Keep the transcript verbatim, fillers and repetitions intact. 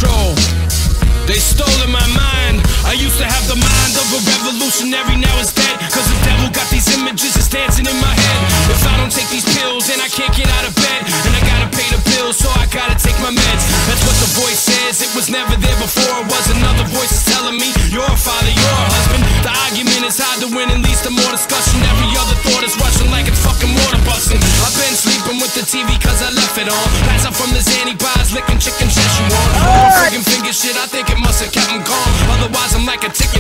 control. They stolen my mind. I used to have the mind of a revolutionary, now it's dead. Cause the devil got these images that's dancing in my head. If I don't take these pills, then I can't get out of bed. And I gotta pay the bills, so I gotta take my meds. That's what the voice says, it was never there before. It was another voice that's telling me, you're a father, you're a husband. The argument is hard to win and leads to more discussion. Every other thought is rushing like it's fucking water busting. I've been sleeping with the T V cause I left it on. Pass out from the Zanny bars, licking chicken Szechuan. Friggin' finger shit, I think it must have kept him calm. Otherwise I'm like a tick